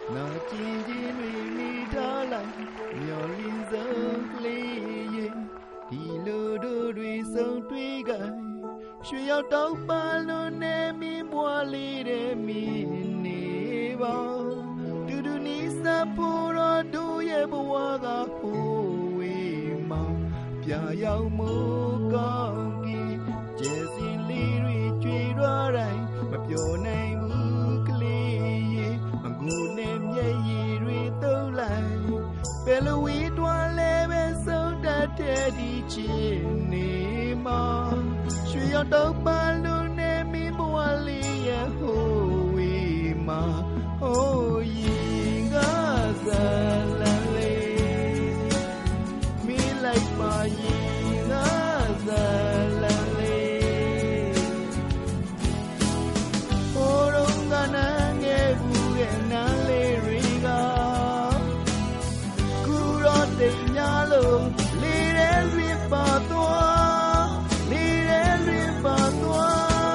နာကျင်ချင်းတွေမိထားလိုက်မျောလင်းစုံကလေးရဲ့ဒီလိုတို့တွေဆုံးတွေ့ကြရွှေရောက်တော့ပါလို့နေမိဘွားလေးတဲ့မိနေပါတူတူနီးစပ်ဖို့တော့တို့ရဲ့ဘဝကဟိုဝေးမောင်ပြရောက်မို့ကောင်းကြီးကျဲစင်လေးတွေကြွေရတိုင်းမပြောနိုင်ဘူးကလေးရဲ့မငိုနဲ့မျက်ရည်တွေသုံးလိုက်ဘယ်လိုဝေးတွားလဲပဲဆုံးတတ်တဲ့ဒီချစ်နေမှာရွှေရောက်တော့ပါလို့နေမိဘဝလေးရဲ့ဟိုဝေးမှာဟိုရင်ကစားလမ်းလေးမိလိုက်ပါရင်ကစားလမ်းလေးဟိုတော့ကနာငယ်ဘူးရဲ့နားလေးတွေကကူတော့တိမ်များလို့လေးရဲရပါသွားလေးရဲရပါသွား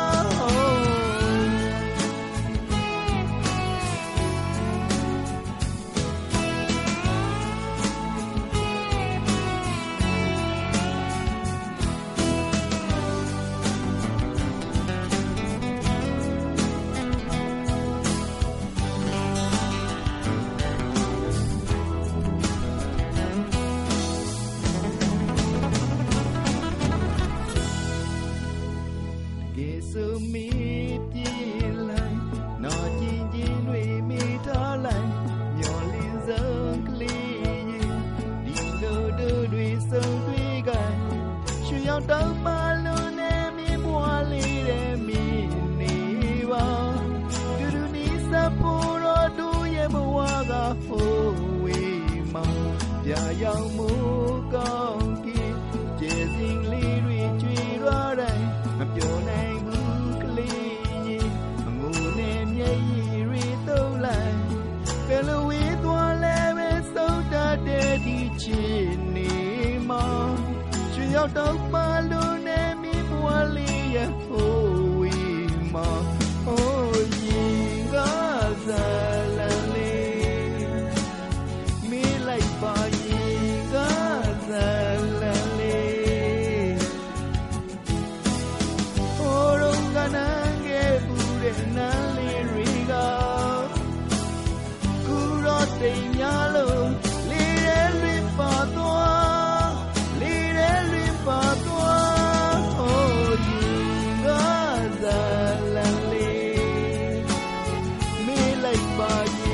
စုံမီပြေးလိုက်နော်ကျင်ချင်းတွေမိထားလိုက်မျောလင်းစုံကလေးရဲ့ဒီလိုတို့တွေဆုံးတွေ့ကြရွှေရောက်တော့ပါလို့နေမိဘွားလေးတဲ့မိနေပါတူတူနီးစပ်ဖို့တော့တို့ရဲ့ဘဝကဟိုဝေးမောင်ပြရောက်မို့ကောင်းကြီးကျဲစင်လေးတွေကြွေရတိုင်းမပြောနိုင်ဘယ်လိုဝေးသွားလဲပဲဆုံးတတ်တဲ့ဒီချစ်နေမှာရွှေရောက်တော့ပါလို့နေမိဘဝလေးရဲ့ဟိုဝေးမှာဟိုရင်ကစားလမ်းလေးမိလိုက်ပါရင်ကစားလမ်းလေးဟိုတော့ကနာငယ်ဘူးတဲ့နားလေးတွေကတိမ်များလို့လေးရဲလွင်ပါသွားလေးရဲလွင်ပါသွားဟိုရင်ကစားလမ်းလေးမေးလိုက်ပါ